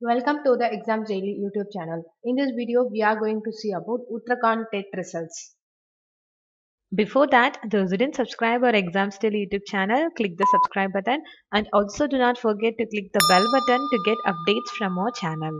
Welcome to the Examsdaily YouTube channel. In this video, we are going to see about Uttarakhand TET results. Before that, those who didn't subscribe our Examsdaily YouTube channel, click the subscribe button and also do not forget to click the bell button to get updates from our channel.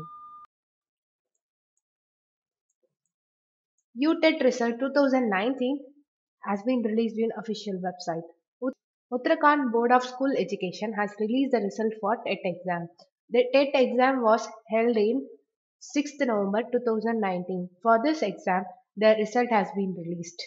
UTET result 2019 has been released in official website. Uttarakhand Board of School Education has released the result for TET exam. The TET exam was held in 6th November 2019. For this exam, the result has been released.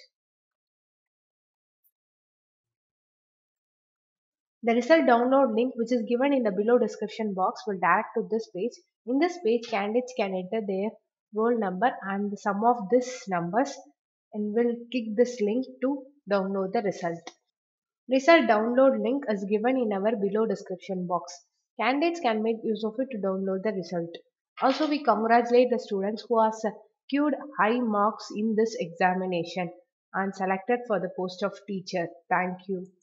The result download link, which is given in the below description box, will direct to this page. In this page, candidates can enter their roll number and the sum of these numbers and will click this link to download the result. Result download link is given in our below description box. Candidates can make use of it to download the result. Also, we congratulate the students who have secured high marks in this examination and selected for the post of teacher. Thank you.